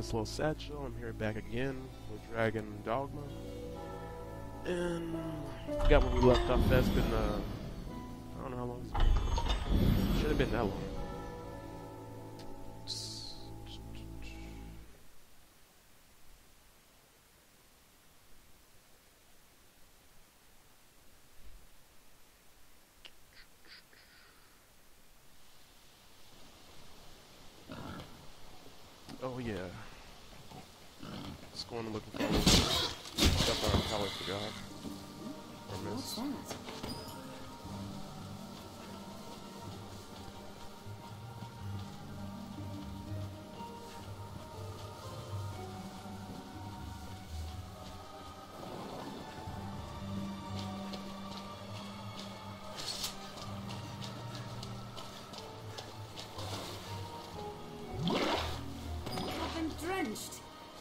this little satchel. I'm here back again with Dragon Dogma. And forgot where we left off. That's been, I don't know how long it's been. Should have been that long. Oh yeah. Just going and looking for all this stuff I probably forgot. Or missed. I've been drenched.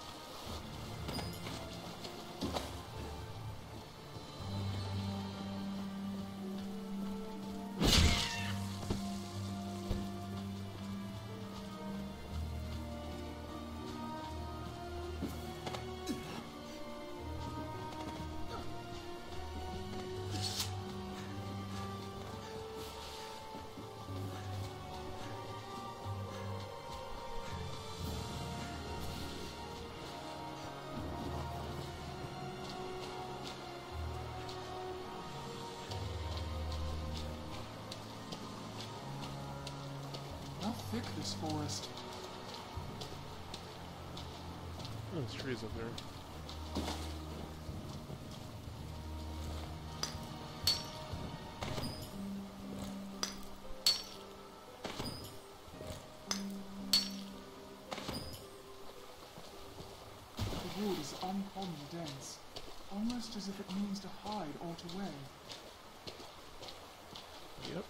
How thick this forest? Oh, there's trees up there. The wood is uncommonly dense, almost as if it means to hide or to weigh. Yep.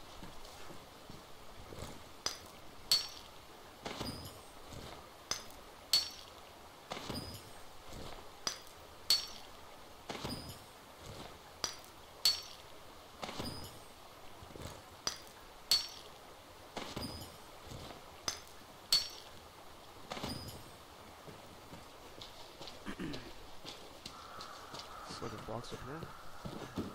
So the box up here.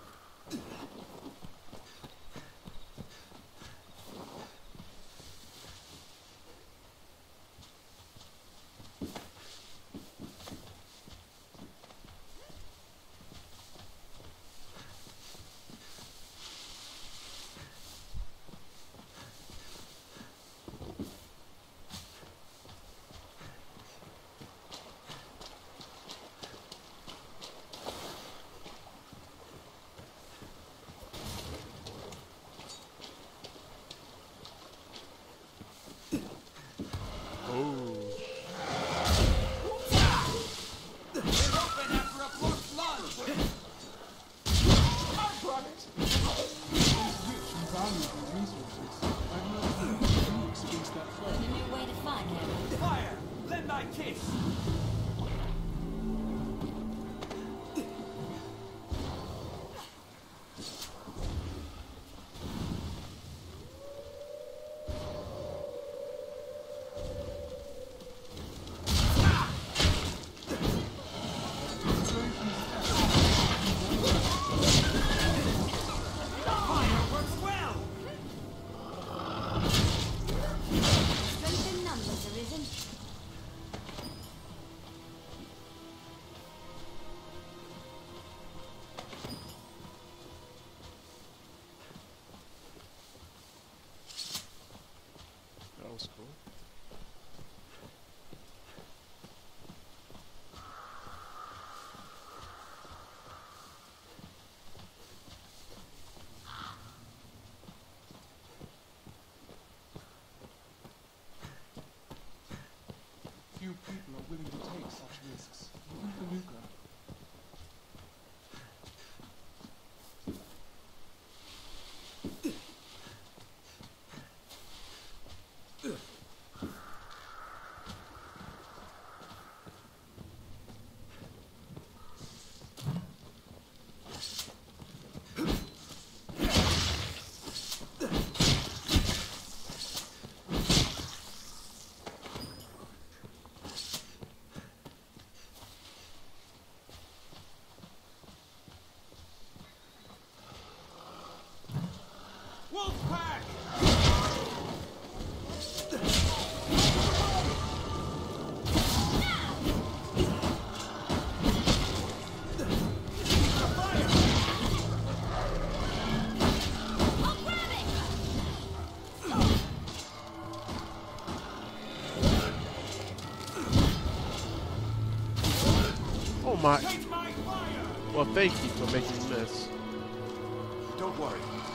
Oh my. Well, thank you for making me miss. Don't worry.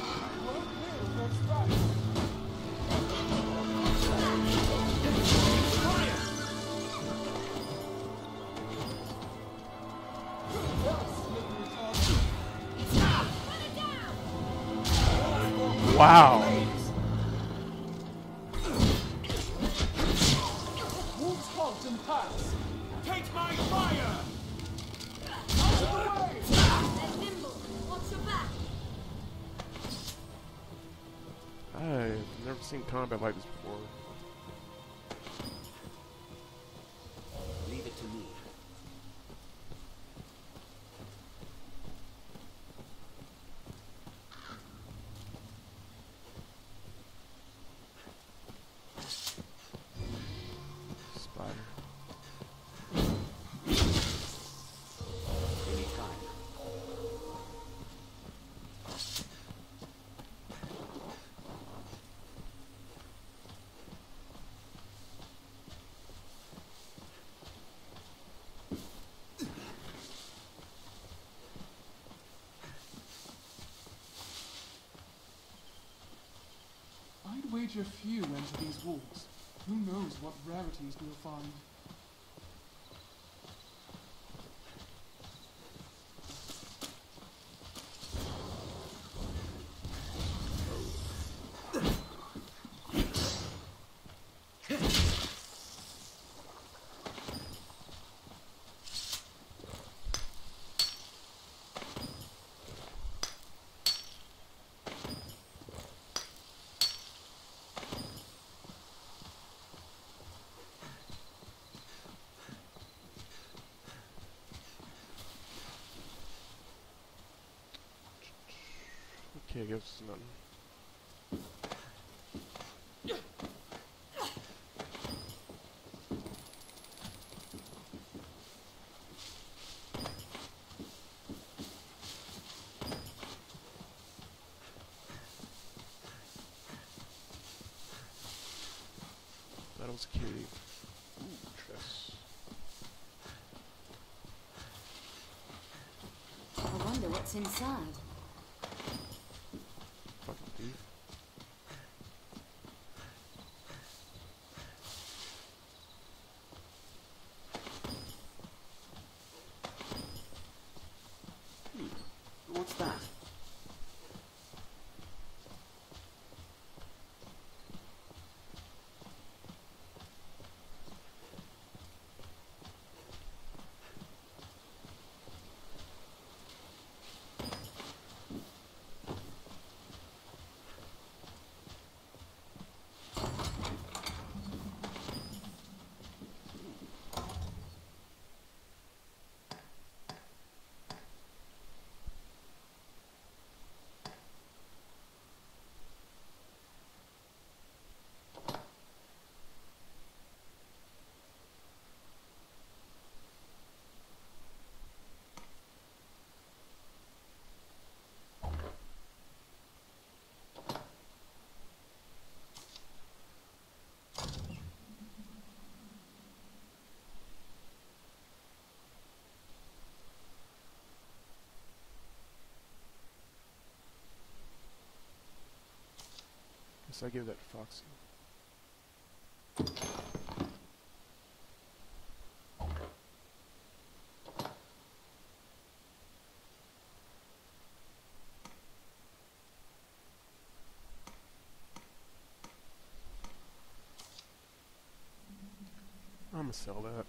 Wow. Wolves halt and pass. Take my fire! They're nimble. Watch your back. I've never seen combat like this before. Leave it to me. Spider. Anytime. I'd wager few enter these walls. Who knows what rarities we'll find. Okay, I guess it's nothing. Battle's cave. Ooh, chest. I wonder what's inside. Fucking thief. What's that? Guess I give that to Foxy. I'm gonna sell that.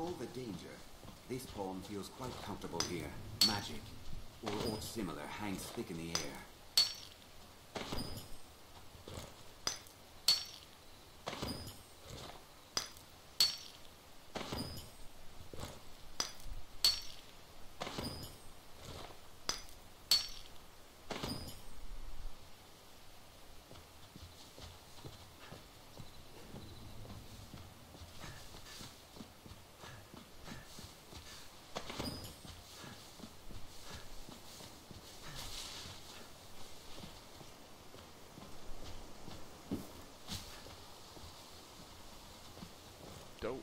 all the danger, this pawn feels quite comfortable here. Magic, or aught similar, hangs thick in the air. Dope.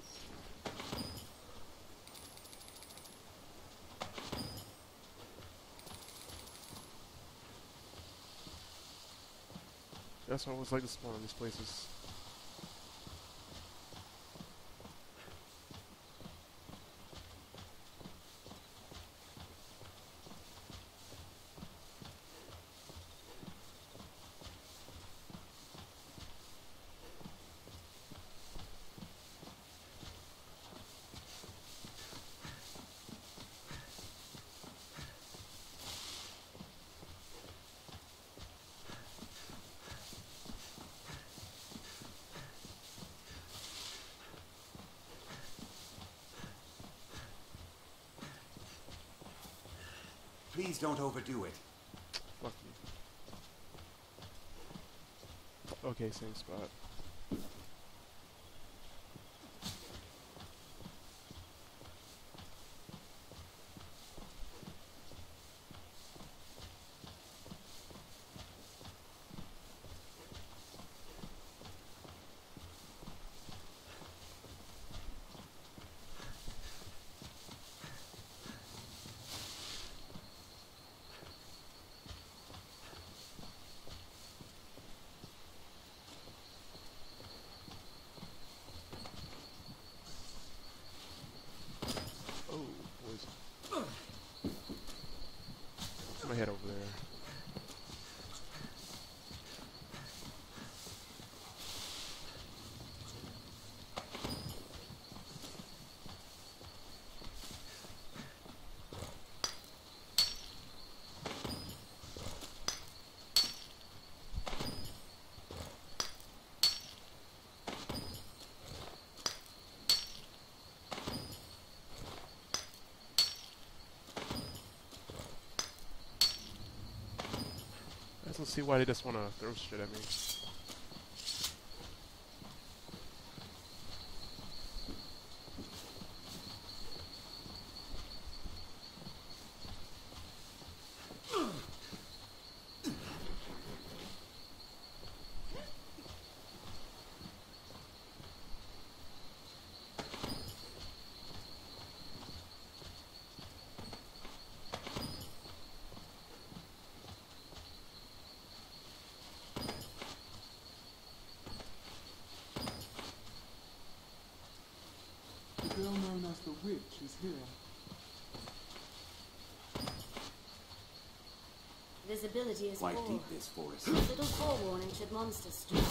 That's why I always like to spawn in these places. Please don't overdo it. Fuck you. Okay, same spot. Oh, poison. I'm gonna head over there. I don't see why they just wanna throw shit at me. The girl known as the witch is here. Visibility is Quite poor. deep, this forest. Little forewarning should monsters strike.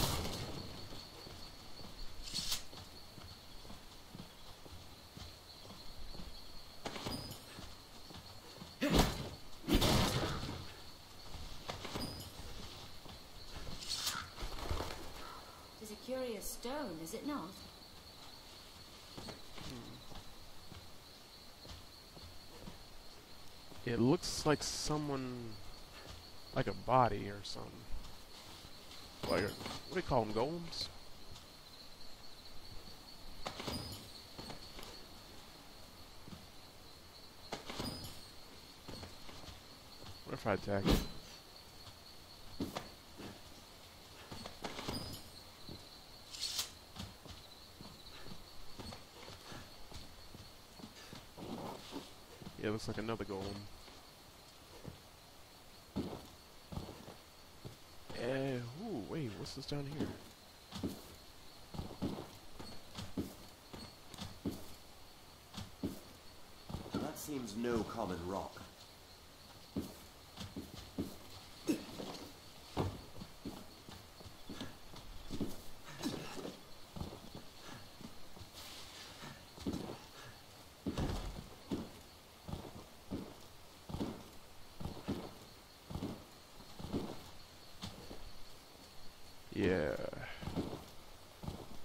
It is a curious stone, is it not? It looks like someone, like a body or something. Like, what do they call them, golems? What if I attack it? Yeah, it looks like another golem. Ooh, wait, what's this down here? That seems no common rock.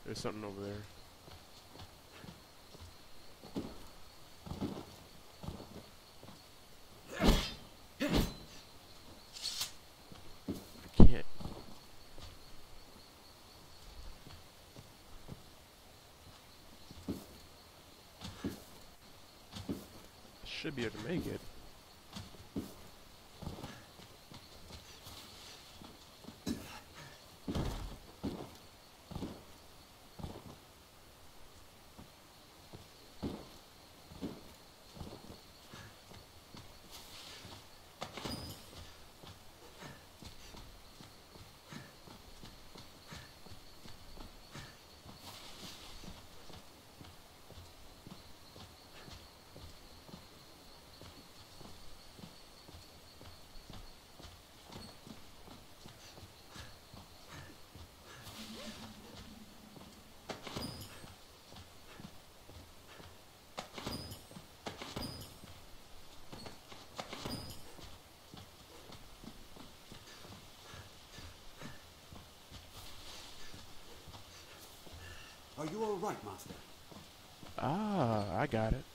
There's something over there. I can't. I should be able to make it. Are you all right, Master? Ah, I got it.